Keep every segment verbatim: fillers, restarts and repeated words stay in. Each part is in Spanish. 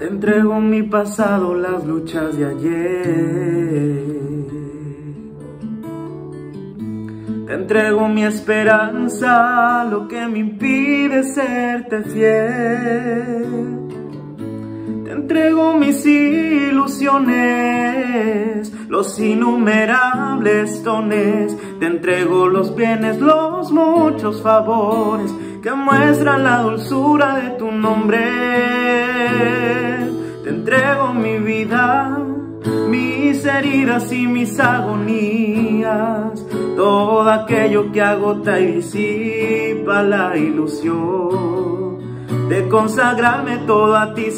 Te entrego mi pasado, las luchas de ayer. Te entrego mi esperanza, lo que me impide serte fiel. Te entrego mis ilusiones, los innumerables dones. Te entrego los bienes, los muchos favores que muestran la dulzura de tu nombre. Te entrego mi vida, mis heridas y mis agonías, todo aquello que agota y disipa la ilusión de consagrarme todo a ti,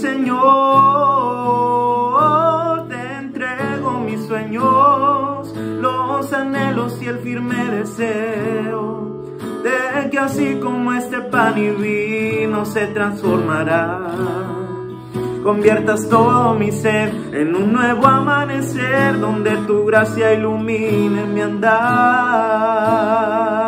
Señor. Te entrego mis sueños, los anhelos y el firme deseo de que así como este pan y vino se transformará, conviertas todo mi ser en un nuevo amanecer, donde tu gracia ilumine mi andar.